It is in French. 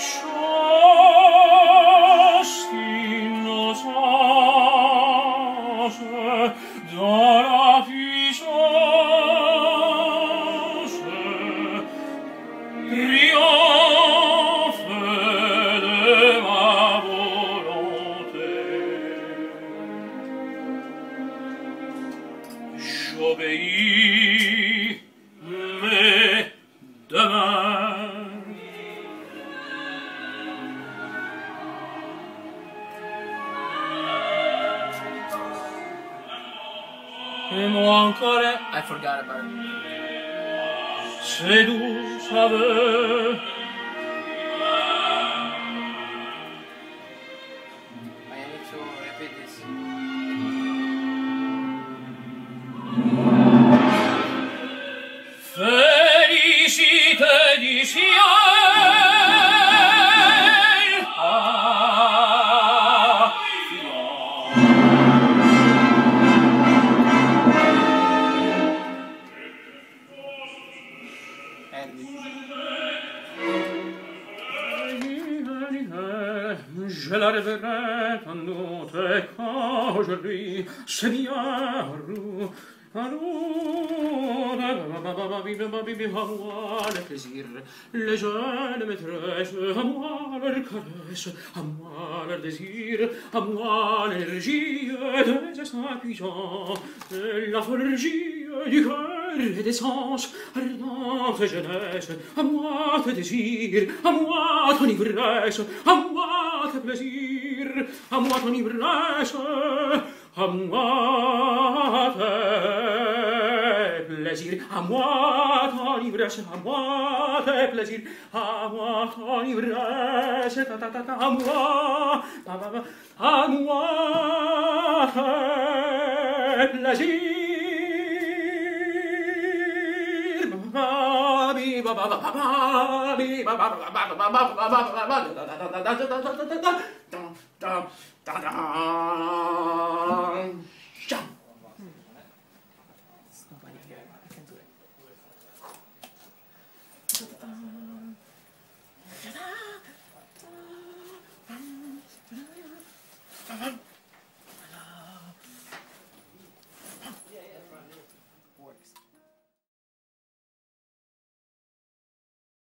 Chaste innocence dans la puissance triomphe de ma volonté. J'obéis, mais demain et moi encore, I forgot about it. c'est doux aveu. I need to repeat this. Félicité du ciel, ah, je la reverrai en autre qu'aujourd'hui, c'est bien roux. À moi le plaisir, les jeunes maîtresses, à moi leur caresse, à moi leur désir, à moi l'énergie des instants puissants, la folie du cœur et des sens, ardente jeunesse, à moi tes désirs, à moi ton ivresse, à moi tes plaisirs, à moi ton ivresse, à moi tes plaisirs, à moi ton ivresse, à moi tes plaisirs, à moi ton ivresse, ta ta ta ta, à moi, à moi tes plaisirs.